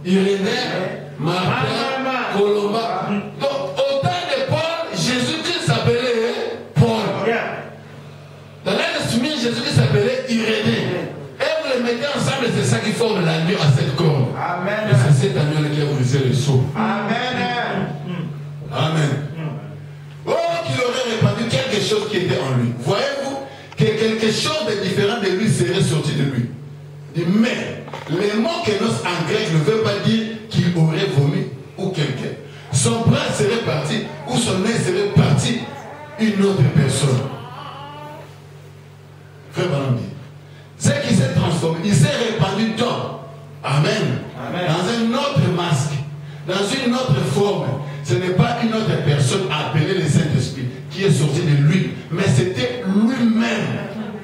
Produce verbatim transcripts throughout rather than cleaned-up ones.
Irénée, Martin, Colomba. Donc, au temps de Paul, Jésus-Christ s'appelait Paul. Dans l'année Jésus-Christ s'appelait Irénée. Et vous les mettez ensemble, c'est ça qui forme l'agneau à cette corde. Amen. Et c'est cet agneau qui a brisé le sceau. Amen. Amen. Oh, qu'il aurait répandu quelque chose qui était en lui. Voyez-vous que quelque chose de différent de lui serait sorti de lui. Mais les mots kénos en grec ne veut pas dire qu'il aurait vomi ou quelqu'un. Son bras serait parti ou son nez serait parti une autre personne. Frère Balambi, c'est qu'il s'est transformé, il s'est répandu dans, Amen, Amen, dans un autre masque, dans une autre forme. Ce n'est pas une autre personne appelée le Saint-Esprit qui est sorti de lui, mais c'était lui-même.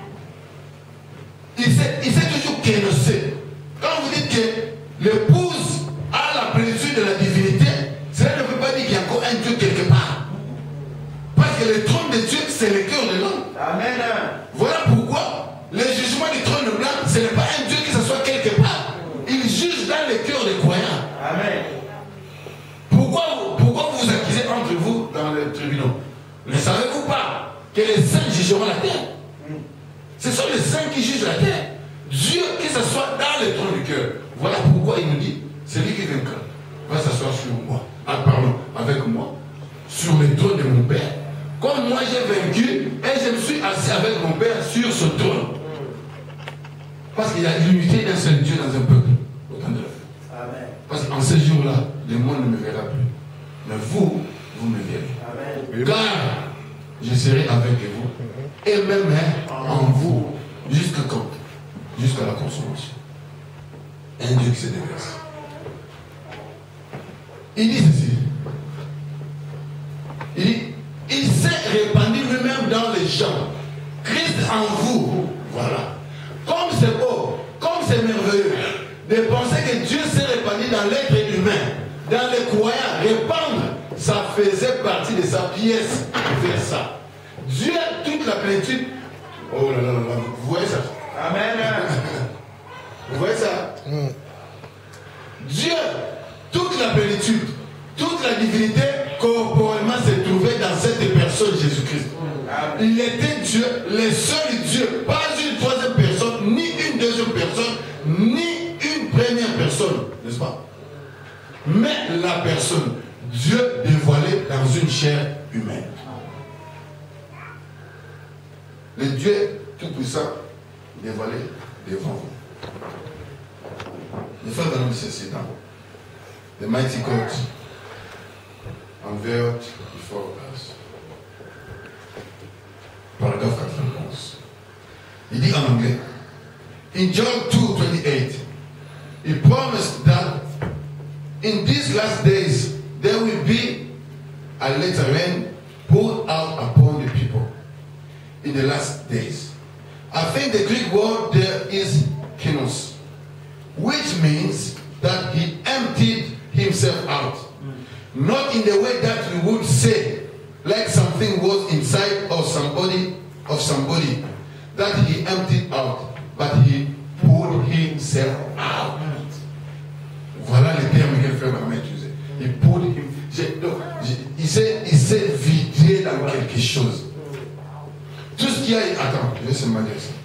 Il s'est toujours kénossé. Quand vous dites que l'épouse a la plénitude de la divinité, cela ne veut pas dire qu'il y a encore un Dieu quelque part. Parce que le trône de Dieu, c'est le cœur de l'homme. Amen. Voilà pourquoi le jugement du trône blanc, ce n'est pas un Dieu qui s'assoit quelque part. Il juge dans le cœur des croyants. Amen. Pourquoi, pourquoi vous vous accusez entre vous dans les tribunaux? Ne savez-vous pas que les saints jugeront la terre? Ce sont les saints qui jugent la terre. Dieu qui s'assoit dans le trône du cœur. Voilà pourquoi il nous dit, celui qui vaincra va s'asseoir sur moi. Ah, pardon, avec moi, sur le trône de mon Père. Comme moi j'ai vaincu et je me suis assis avec mon Père sur ce trône. Parce qu'il y a l'unité d'un seul Dieu dans un peuple. Autant de le faire. Amen. Parce qu'en ce jour-là, le monde ne me verra plus. Mais vous, vous me verrez. Amen. Car je serai avec vous. Et même en vous. Jusqu'à quand? Jusqu'à la consommation. Un Dieu qui se déverse. Il dit ceci. Il dit, il s'est répandu lui-même dans les gens. Christ en vous. Voilà. Comme c'est beau, comme c'est merveilleux, de penser que Dieu s'est répandu dans l'être humain, dans les croyants, répandre, ça faisait partie de sa pièce de faire ça. Dieu a toute la plénitude. Oh là là là là, vous voyez ça? Amen. Vous voyez ça? Mm. Dieu, toute la plénitude, toute la divinité corporellement s'est trouvée dans cette personne, Jésus-Christ. Mm. Il était Dieu, le seul Dieu, pas une troisième personne, ni une deuxième personne, ni une première personne, n'est-ce pas? Mais la personne, Dieu dévoilé dans une chair humaine. Le Dieu tout-puissant dévoilé devant vous. Les frères de ceci dans the mighty God unveiled before us. Paragraphe quatre-vingt-onze. Il dit en anglais, in John two twenty-eight, he promised that in these last days there will be a later rain poured out upon the people. In the last days. I think the Greek word there is kinos, which means that he emptied himself out. Mm. Not in the way that we would say, like something was inside of somebody, of somebody, that he emptied out, but he poured himself out. Voilà les termes que le frère m'a utilisé. Il poured him. Il s'est vidé dans quelque chose. Tout ce qui a... Attends, je vais seulement dire ça.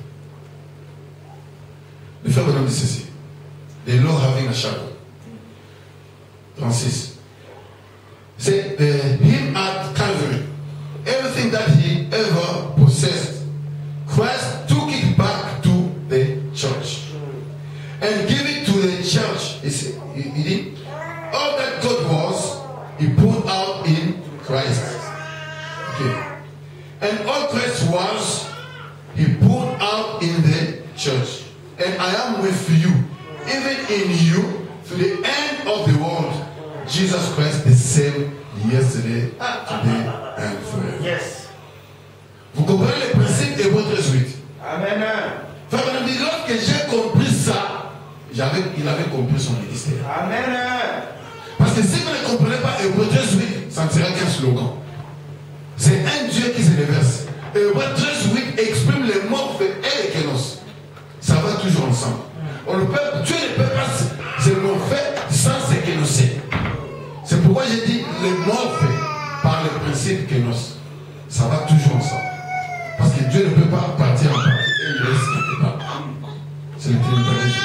Le frère Bonhomme dit ceci. The law having a shadow. trente-six. C'est uh, him at Calvary. Everything that he ever possessed, Christ took it back to the church. And gave it to the church. He, he did. All that God was, he put out in Christ. Okay. And all Christ was, he put out in the church. And I am with you, even in you, to the end of the world. Jesus Christ the same yesterday, today, and forever. Yes. Vous comprenez le principe de votre suite? Amen. Frère Branham dit, lorsque j'ai compris ça, j'avais, il avait compris son ministère. Amen. Parce que si vous ne comprenez pas Hébreu treize huit, ça ne serait qu'un slogan. C'est un Dieu qui se déverse. Hébreu treize huit exprime les morts et les kénos. Ça va toujours ensemble. On ne peut, Dieu ne peut pas seulement faire sans ce que nous sait. C'est pourquoi j'ai dit les morts faits par le principe que nous, ça va toujours ensemble. Parce que Dieu ne peut pas partir en partie et il reste quelque part. C'est le trinitarisme.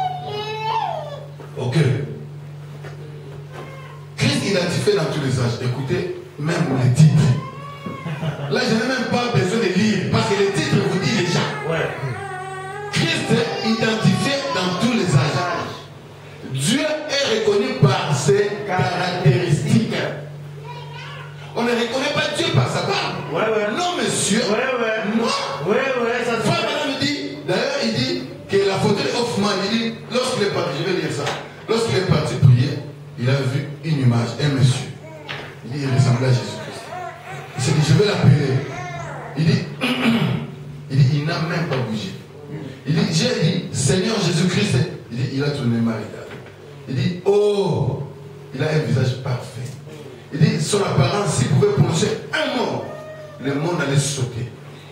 Ok. Christ identifié dans tous les âges. Écoutez, même les titres. Là, je n'ai même pas besoin de lire parce que les titres vous disent déjà. Ouais. Christ est identifié dans tous les âges. Dieu est reconnu par ses caractéristiques. On ne reconnaît pas Dieu par sa barbe. Ouais, ouais. Non, monsieur. Ouais, ouais. Non. Ouais, ouais, ça se fait. Me dit, d'ailleurs, il dit que la photo de Hoffman, il dit, lorsqu'il est parti, je vais lire ça, lorsqu'il est parti prier, il a vu une image, un monsieur. Il dit, il ressemblait à Jésus-Christ. Il s'est dit, je vais l'appeler. Il dit, il dit, il n'a même pas bougé. Il dit, j'ai dit, Seigneur Jésus-Christ. Il dit, il a tourné ma regard. Il dit, oh, il a un visage parfait. Il dit, son apparence, s'il pouvait prononcer un mot, le monde allait sauter.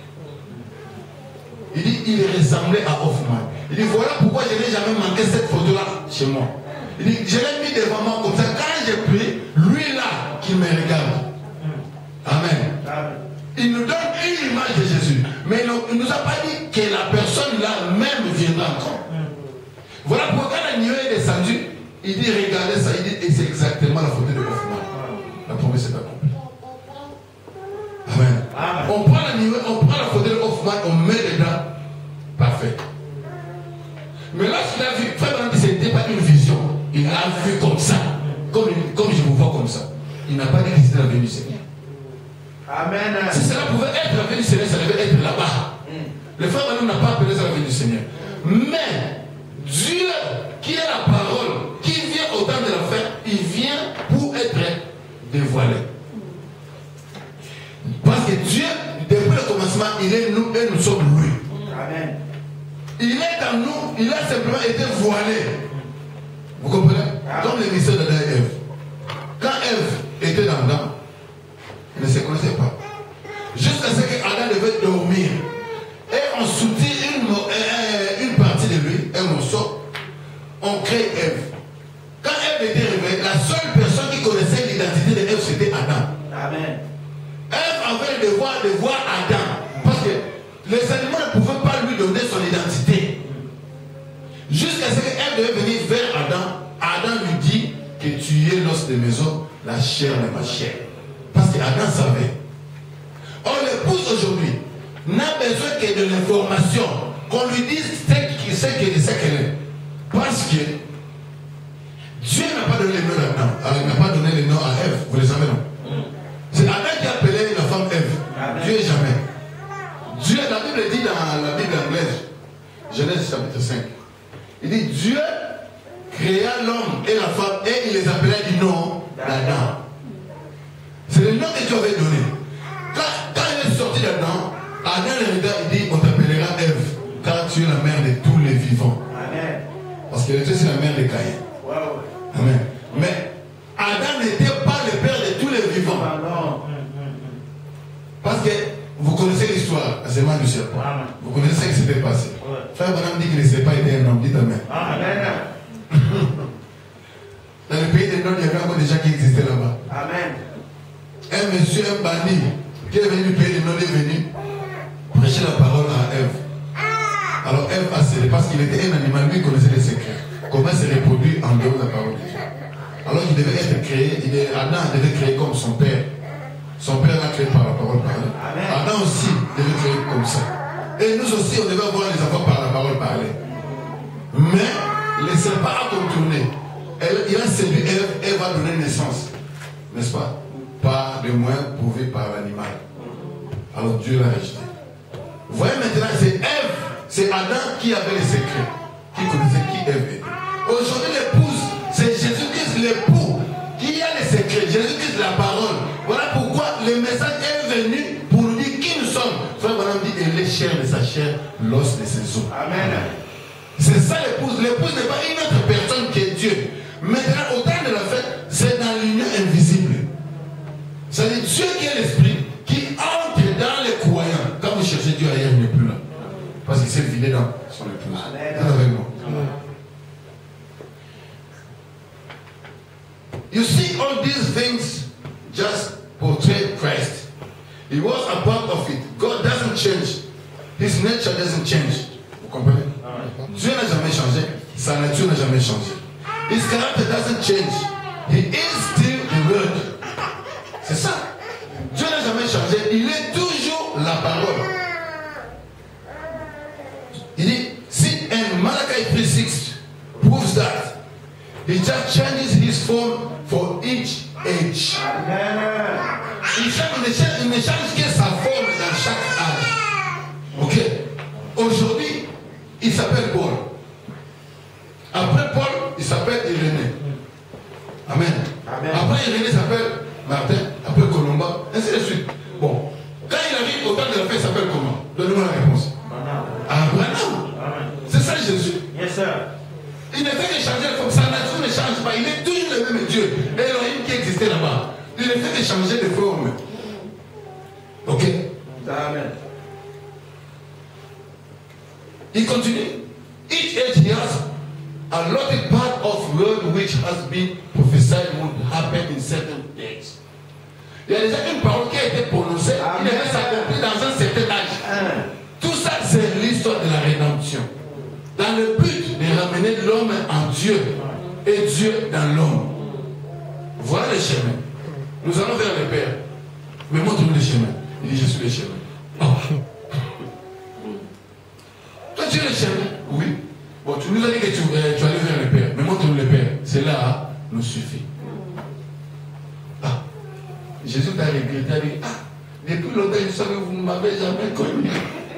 Il dit, il ressemblait à Hoffman. Il dit, voilà pourquoi je n'ai jamais manqué cette photo-là chez moi. Il dit, je l'ai mis devant moi comme ça. Quand j'ai pris, lui là, qui me regarde. Amen. Amen. Il nous donne une image de Jésus. Mais il ne nous a pas dit que la personne là même viendra encore. Voilà pourquoi quand la nuée est descendue, il dit, regardez ça, il dit, et c'est exactement la photo de Hoffman. La promesse est accomplie. Amen. Amen. On prend la nuée, on prend la photo de Hoffman, on met dedans. Parfait. Mais lorsqu'il a vu, frère, ce n'était pas une vision. Il a vu comme ça. Comme, comme je vous vois comme ça. Il n'a pas dit que c'était la venue du Seigneur. Amen. Si cela pouvait être la venue du Seigneur, ça devait être là-bas. Mm. Le frère Manon n'a pas appelé ça la venue du Seigneur. Mais Dieu, qui est la parole, qui vient au temps de la fin, il vient pour être dévoilé. Parce que Dieu, depuis le commencement, il est nous et nous sommes lui. Amen. Il est dans nous, il a simplement été voilé. Vous comprenez? Comme les mystères d'Adam et Ève. Quand Ève était dans l'âme, elle ne se connaissait pas. Jusqu'à ce qu'Adam devait dormir. Et on soutient une, une partie de lui, un morceau, on crée Ève. Quand Ève était réveillée, la seule personne qui connaissait l'identité de Ève, c'était Adam. Amen. Ève avait le devoir de voir Adam. Parce que les animaux ne pouvaient pas lui donner son identité. Jusqu'à ce qu'elle devait venir vers Adam. Adam lui dit que tu es l'os de maison, la chair de ma chair. Parce qu'Adam savait. Or, l'épouse aujourd'hui n'a besoin que de l'information. Qu'on lui dise ce qu'elle est. Parce que Dieu n'a pas donné le nom d'Adam. Il n'a pas donné le nom à Ève. Vous le savez, non? C'est Adam qui a appelé la femme Ève. Dieu jamais. Dieu, la Bible dit dans la Bible anglaise, Genèse chapitre cinq, il dit Dieu créa l'homme et la femme et il les appelait du nom d'Adam. C'est le nom que Dieu avait donné. Quand, quand il est sorti d'Adam, Adam le regarde, il dit on t'appellera Ève, car tu es la mère de tous les vivants. Amen. Parce qu'elle était la mère de Caïn. Wow. Amen. Mais Adam n'était pas le père de tous les vivants. Non. Parce que vous connaissez l'histoire, la semence du serpent. Amen. Vous connaissez ce qui s'était passé. Ouais. Frère Bonhomme dit que le serpent était un homme. Dites Amen. Amen. Dans le pays des Nord, il y avait encore des gens qui existaient là-bas. Amen. Un monsieur, un bandit, qui est venu du pays des Nord, est venu prêcher la parole à Ève. Alors Ève a cédé parce qu'il était un animal, lui il connaissait les secrets. Comment se reproduire en dehors de la parole de Dieu. Alors il devait être créé, il est, Adam devait créer comme son père. Son père l'a créé par la parole parlée. Adam aussi devait créer comme ça. Et nous aussi, on devait voir les enfants par la parole parlée. Mais le serpent a contourné. Elle, il a séduit Ève, Ève va donner naissance. N'est-ce pas? Par les moyens prouvés par l'animal. Alors Dieu l'a rejeté. Vous voyez maintenant, c'est Ève, c'est Adam qui avait les secrets, qui connaissait qui Ève était. Aujourd'hui, l'épouse, c'est Jésus-Christ, l'époux, qui a les secrets. Jésus-Christ, la parole. Voilà pourquoi le message est venu pour nous dire qui nous sommes. Frère Madame dit, elle est chair de sa chair, l'os de ses os. Amen. C'est ça l'épouse. L'épouse n'est pas une autre personne que Dieu. Maintenant, au temps de la fête, c'est dans l'union invisible. C'est-à-dire Dieu qui est l'esprit, qui entre dans les croyants. Quand vous cherchez Dieu ailleurs, il n'est plus là. Parce qu'il s'est vidé dans son épouse. C'est avec moi. You see, all these things just portray Christ. He was a part of it. God doesn't change. His nature doesn't change. Vous comprenez? Dieu n'a jamais changé. Sa nature n'a jamais changé. His character doesn't change. He is still the word. C'est ça. Dieu n'a jamais changé. Il est toujours la parole. Il dit, si in Malachi three six proves that, he just changes his form for each age. Il, change, il, ne change, il ne change que sa forme dans chaque âge. Ok? Aujourd'hui, il s'appelle Paul. Après Paul, il s'appelle Irénée. Amen. Amen. Après Irénée, il s'appelle Martin. Après Colomba, ainsi de suite. Bon. Quand il arrive au temps de la fête, il s'appelle comment? Donnez-moi la réponse. Abraham. C'est ça Jésus. Yes, sir. Il ne fait que changer la forme. Sa nature ne change pas. Il est toujours le même Dieu. Elohim qui existait là-bas. Il ne fait que changer de forme. Ok? Amen. Il continue. Each age he has allotted part of word which has been prophesied would happen in certain days. Il y a déjà une parole qui a été prononcée. Amen. Il devait s'accomplir dans un certain âge. Amen. Tout ça, c'est l'histoire de la rédemption. Dans le but de ramener l'homme en Dieu et Dieu dans l'homme. Voilà le chemin. Nous allons vers le Père. Mais montre-nous le chemin. Il dit, je suis le chemin. Oh. Toi, tu es le chemin? Oui. Bon, tu nous as dit que tu, euh, tu allais vers le Père. Mais montre-nous le Père. Cela nous suffit. Ah. Jésus t'a regretté. Il a dit, ah, depuis longtemps, je savais que vous ne m'avez jamais connu.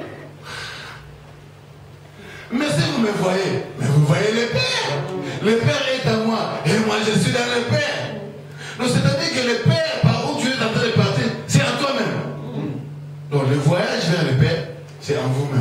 Mais si vous me voyez, mais vous voyez le Père. Le Père est à moi. Et moi, je suis dans le Père. Donc, c'est-à-dire que le Père, par où tu es en train de partir, c'est en toi-même. Donc, le voyage vers le Père, c'est en vous-même.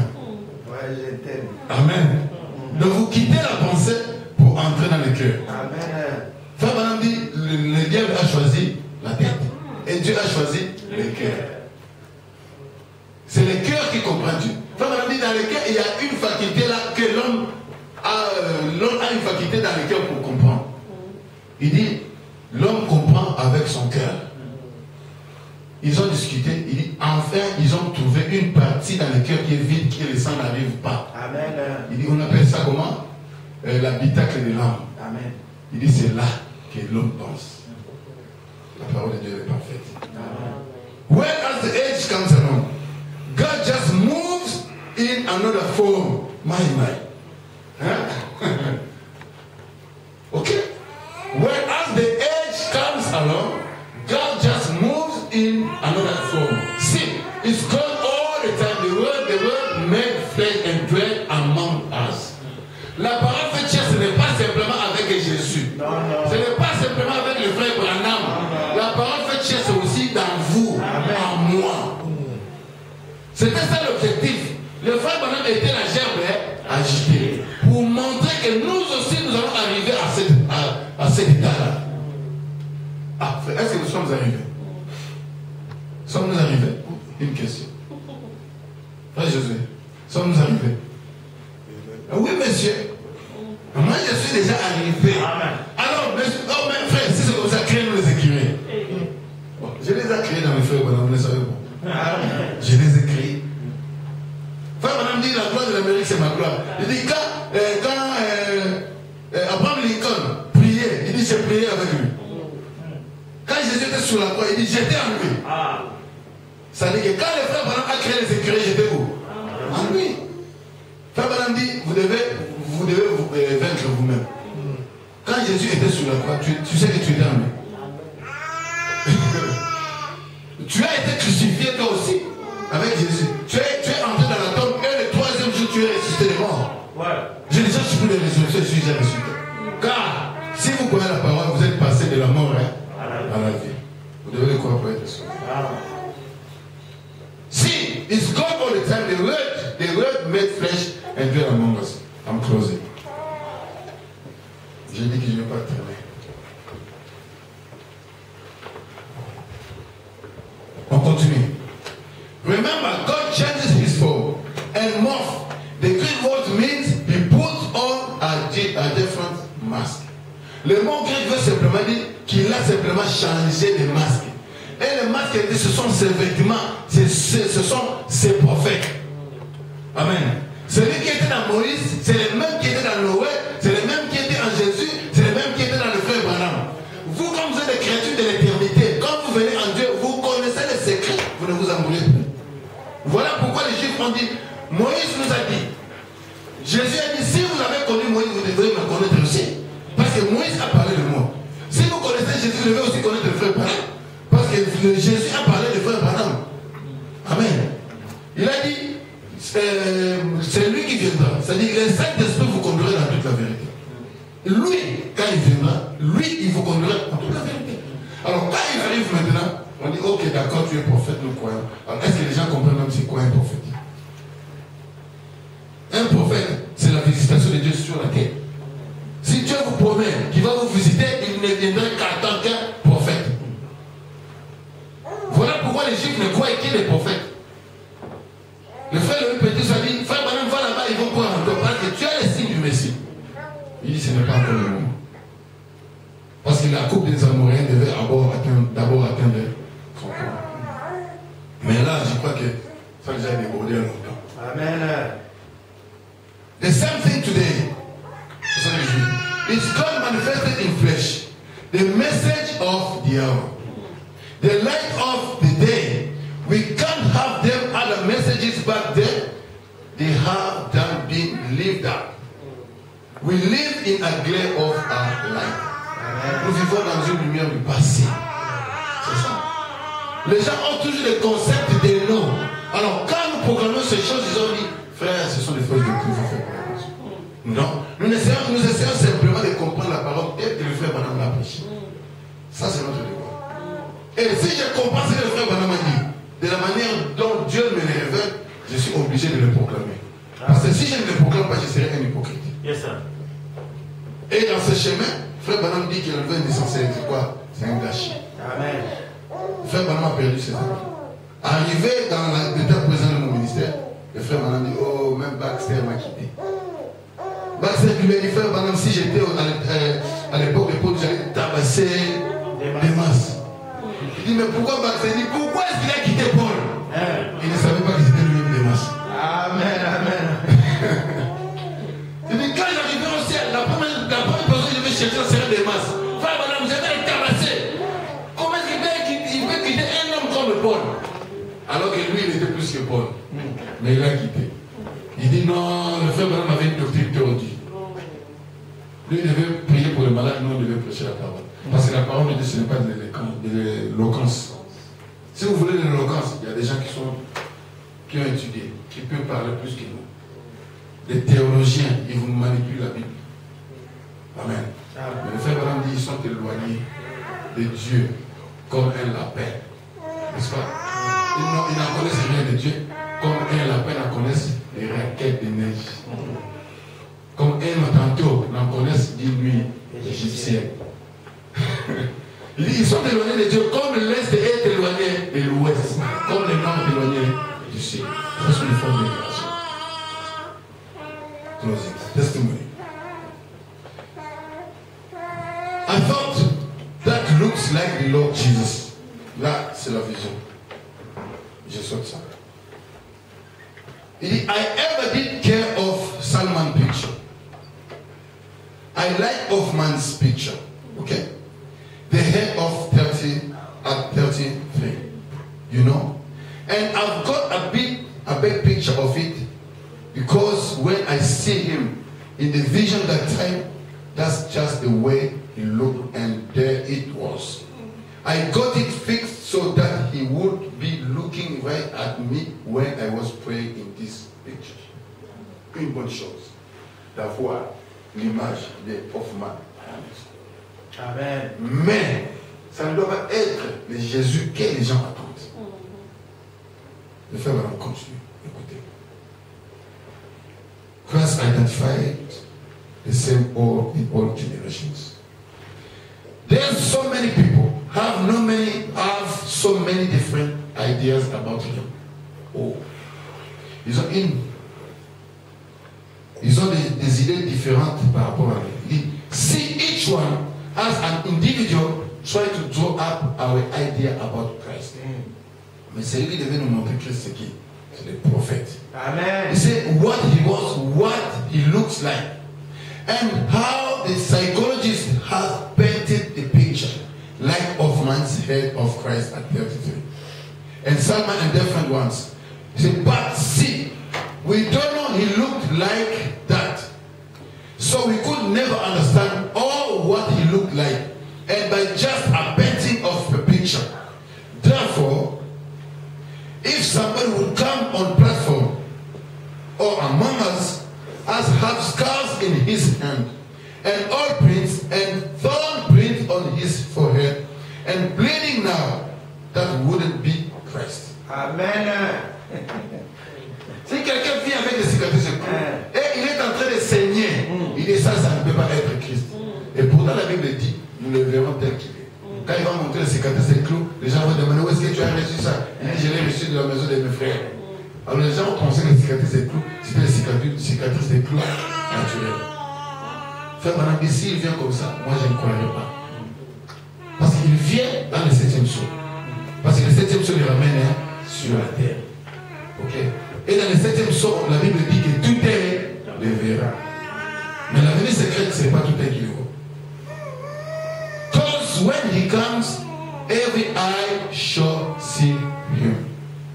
Amen. Donc, vous quittez la pensée pour entrer dans le cœur. Amen. Frère Madame dit, le, le diable a choisi la tête. Et Dieu a choisi le cœur. C'est le cœur qui comprend Dieu. Frère Madame dit, dans le cœur, il y a une faculté là que l'homme a, euh, l'homme a une faculté dans le cœur pour comprendre. Il dit, l'homme comprend avec son cœur. Ils ont discuté, il dit, enfin, ils ont trouvé une partie dans le cœur qui est vide, qui le sang n'arrive pas. Amen. Il dit, on appelle ça comment? euh, L'habitacle de l'âme. Amen. Il dit, c'est là que l'homme pense. La parole de Dieu est parfaite. Amen. When as the age comes along, God just moves in another form. My, my. Huh? Okay? When as the age comes along, God just moves in another form. See, it's God all the time. The word, the word made flesh and dwelt among us. La parole fait chair, ce n'est pas simplement avec Jésus. Non, non. Ce n'est pas simplement avec le frère Branham. La parole fait chair, c'est aussi dans vous, Amen. En moi. C'était ça l'objectif. Le frère Branham était la gerbe agitée. Pour montrer que nous aussi, nous allons arriver à, cette, à, à cet état-là. Ah, frère, est-ce que nous sommes arrivés? Sommes-nous arrivés? Une question. Frère Josué, sommes-nous arrivés? Oui, monsieur. Moi, je suis déjà arrivé. Amen. Alors, monsieur, oh, mais frère, si c'est comme ça, créez-nous les écrivains. Bon, je les ai créés dans mes frères, madame, vous les savez bon. Je les ai créés. Frère, madame dit, la gloire de l'Amérique, c'est ma gloire. Il dit, quand, euh, quand euh, euh, Abraham Lincoln priait, il dit, j'ai prié avec lui. Quand Jésus était sur la croix, il dit, j'étais en lui. Ah. Ça veut dire que quand le frère Branham a créé les écrivains, j'étais où? En lui. Frère Branham dit, vous devez vous, devez vous euh, vaincre vous-même. Quand Jésus était sur la croix, tu, tu sais que tu étais en lui. Tu as été crucifié toi aussi avec Jésus. Tu es, tu es entré dans la tombe et le troisième jour tu es ressuscité des morts. Ouais. Je déjà supplie les résurrections, je suis déjà ressuscité. Car si vous connaissez la parole, vous êtes passé de la mort hein, à la vie. Vous devez le croire pour être sûr. See, it's God all the time. The word, the word made flesh and dwelt among us. I'm closing. J'ai dit que je ne vais pas terminer. On continue. Remember, God changes his form and morph. The Greek word means he puts on a, a different mask. Le mot grec il veut simplement dire qu'il a simplement changé les masques. Et les masques, ce sont ses vêtements, ce sont ses prophètes. Amen. Celui qui était dans Moïse, c'est le même qui était dans Noé, c'est le même qui était en Jésus, c'est le même qui était dans le frère Branham. Vous, comme vous êtes des créatures de l'éternité, quand vous venez en Dieu, vous connaissez les secrets, vous ne vous en voulez plus. Voilà pourquoi les Juifs ont dit, Moïse nous a dit, Jésus a dit, si vous avez connu Moïse, vous devrez me connaître aussi. Parce que Moïse a parlé de moi. Si vous connaissez Jésus, vous devez aussi connaître le frère Branham. Parce que Jésus a parlé de frère Branham. Amen. Il a dit, c'est lui qui viendra. C'est-à-dire que le Saint-Esprit vous conduira dans toute la vérité. Lui, quand il viendra, lui, il vous conduira dans toute la vérité. Alors, quand il arrive maintenant, on dit, ok, d'accord, tu es prophète, nous croyons. Alors, est-ce que les gens comprennent même c'est quoi un prophète? Un prophète, c'est la visitation de Dieu sur la terre. Si Dieu vous promet qu'il va vous visiter, il ne viendra qu'en tant qu'un prophète. Voilà pourquoi les Juifs ne croient qu'il est prophète. Le frère le petit a dit, frère Branham, va là-bas, ils vont croire en toi parce que tu as les signes du Messie. Il dit, ce n'est pas encore le moment. Parce que la coupe des Amoréens devait d'abord atteindre, d'abord atteindre son corps. Mais là, je crois que ça déjà débordé longtemps. Amen. The same thing today. It's God manifested in flesh. The message of the hour. The light of the day. We can't have them other messages back then. They have done been lived up. We live in a glare of our light. Nous vivons dans une lumière du passé. C'est ça. Les gens ont toujours des concepts des noms. Alors quand nous programmons ces choses, ils ont dit, frère, ce sont des choses de que vous faites. Non. Nous essayons, nous essayons simplement de comprendre la parole telle que le frère Branham l'a prêché. Ça, c'est notre devoir. Et si je comprends ce que le frère Branham a dit, de la manière dont Dieu me le révèle, je suis obligé de le proclamer. Parce que si je ne le proclame pas, je serai un hypocrite. Yes, sir. Et dans ce chemin, frère Branham dit qu'il veut une essentielle. C'est quoi? C'est un gâchis. Amen. Frère Branham a perdu ses amis. Arrivé dans l'état présent de mon ministère, le frère Branham dit, oh, même Baxter m'a quitté. Baxter lui a dit, frère Branham, si j'étais à l'époque de Paul, j'allais tabasser des masses. Il dit, mais pourquoi Baxter? Il dit, pourquoi est-ce qu'il a quitté Paul? Il ne savait pas que c'était lui-même des masses. Amen, amen. Il dit, quand j'arriverai au ciel, la première, la première personne que je vais chercher serait des masses. Frère Branham, vous avez les tabasser. Comment est-ce qu'il peut, peut quitter un homme comme Paul? Alors que lui, il était plus que Paul. Mais il a quitté. Il dit non, le frère Branham avait une doctrine théologique. Lui, il devait prier pour les malades, nous, on devait prêcher la parole. Parce que la parole de Dieu, ce n'est pas de l'éloquence. Si vous voulez de l'éloquence, il y a des gens qui sont qui ont étudié, qui peuvent parler plus que nous. Les théologiens, ils vous manipulent la Bible. Amen. Mais le frère Branham dit, ils sont éloignés de Dieu comme un lapin. N'est-ce pas? Ils n'en connaissent rien de Dieu comme un lapin n'en connaissent les raquettes de neige. Comme un tantôt n'en connaissent d'une nuit égyptienne. Ils sont éloignés de Dieu comme l'Est est éloigné de l'Ouest, comme le Nord est éloigné du Sud. C'est une forme d'élévation. Closing. Testimony. I thought that looks like the Lord Jesus. Là, c'est la vision. Je saute ça. Il dit, I ever did care of Salman picture. I like Hoffman's picture. Okay? The head of thirty at thirty-three. You know? And I've got a big, a big picture of it because when I see him in the vision that time, that's just the way he looked, and there it was. I got it fixed so that he would be looking right at me when I was praying in this picture. Une bonne chose d'avoir l'image de Hoffman. Amen. Mais ça ne doit pas être le Jésus que les gens attendent. Le frère va continuer. Écoutez. Christ identified the same all in all generations. There's so many people have no many have so many different ideas about him. Oh, ils ont une, ils ont des, des idées différentes par rapport à lui. Il dit, see each one as an individual, try to draw up our idea about Christ. Mm. Mais celui qui devait nous montrer Christ, c'est qui? C'est le prophète. Amen. He said what he was, what he looks like, and how the psychologist has painted the picture, like of man's head of Christ at thirty-three. And Salman and different ones. He said, but see, we don't know he looked like that. So we could never understand all what he looked like, and by just a painting of a picture. Therefore, if somebody would come on platform or among us as have scars in his hand, and all prints and thorn print on his forehead, and bleeding now, that wouldn't be Christ. Amen. Si quelqu'un vient avec des cicatrices et il est en train de saigner, mm. il dit ça, ça ne peut pas être Christ. Mm. Et pourtant la Bible dit, nous le verrons tel qu'il est. Mm. Quand il va montrer les cicatrices et clous, les gens vont demander où est-ce que tu as reçu ça. Il dit, je l'ai reçu de la maison de mes frères. Alors les gens ont pensé que les cicatrices et clous, c'était les cicatrices, cicatrices et clous naturelles. Frère Madame, ici il vient comme ça, moi je ne croirais pas. Parce qu'il vient dans le septième saut. Parce que le septième saut le ramène hein, sur la terre. Ok? Et dans le septième saut, la Bible dit que tout est le verra. Mais la venue secrète, ce n'est pas tout est qui le voit. Because when he comes, every eye shall see him.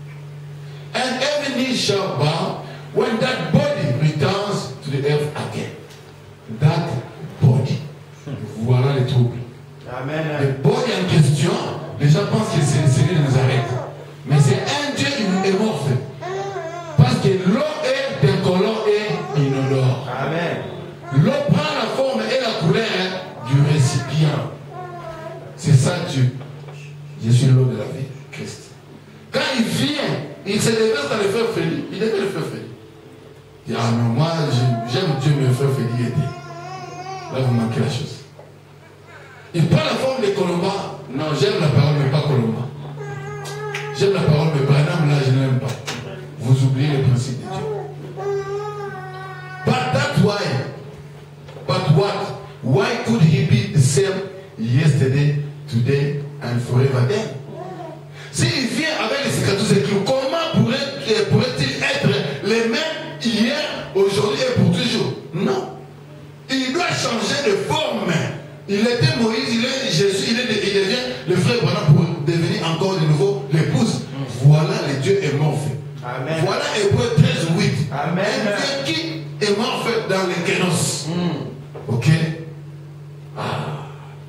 And every knee shall bow when that body returns to the earth again. That body. Voilà le trouble. Amen. Le body en question, les gens pensent que c'est celui de Nazareth. Mais c'est un Dieu émorphe. Parce que l'eau est incolore et inodore. Amen. L'eau prend la forme et la couleur du récipient. C'est ça Dieu. Je suis l'eau de la vie, Christ. Quand il vient, il se déverse dans le feu Félix. Il était le feu Félix. Il dit, ah non, moi j'aime Dieu, mais le feu Félix était. Là vous manquez la chose. Il prend la forme de Colomba. Non, j'aime la parole, mais pas Colomba. J'aime la parole, mais Branham, là, je ne l'aime pas. Vous oubliez le principe de Dieu. But that's why. But what? Why could he be the same yesterday, today, and forever then? S'il vient avec les cicatrices et clous, comment pourrait, pourrait-il être les mêmes hier, aujourd'hui et pour toujours? Non. Il doit changer de forme. Il était Moïse, il est Jésus, il, est, il devient le frère Branham pour devenir encore de nouveau l'épouse. Voilà le Dieu est mort fait. Amen. Voilà Hébreux treize huit. Amen. Un Dieu qui est mort fait dans les kénos. Mm. Ok? Ah.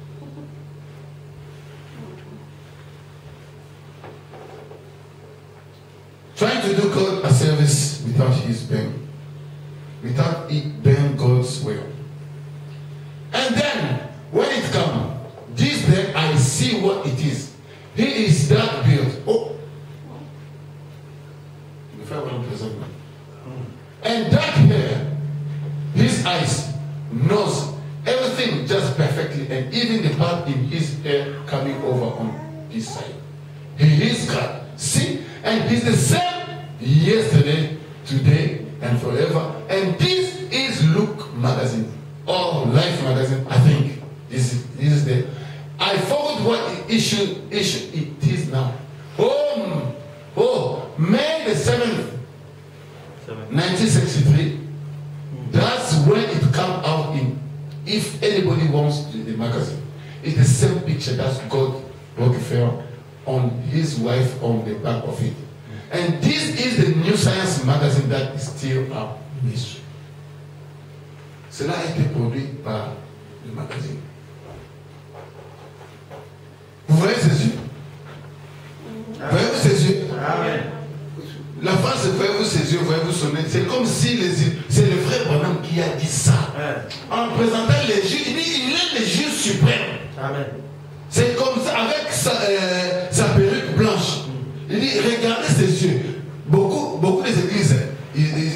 Trying to do God a service without his being, without it being God's will. And then, when it comes, this day I see what it is. He is dark built. Oh. And dark hair, his eyes, nose, everything just perfectly, and even the part in his hair coming over on this side. He is God. See? And he's the same yesterday, today, and forever. And this is Look magazine. Or Life magazine, I think. This is, this is the... I forgot what issue, issue it is now. Oh, oh, May the seventh, nineteen sixty-three. That's when it come out in, if anybody wants the, the magazine. It's the same picture that's God Rockefeller on his wife on the back of it. And this is the New Science magazine that is still a mystery. Cela a été produit par le magazine. Vous voyez ses yeux? Voyez-vous ses yeux? Amen. La phrase, voyez-vous ses yeux, voyez-vous son nez. C'est comme si les yeux, c'est le frère Branham qui a dit ça. Amen. En présentant les yeux, il dit, il est le juge suprême. Amen. C'est comme ça, avec sa, euh, sa perruque blanche. Il dit, regardez ses yeux. Beaucoup, beaucoup des églises, ils, ils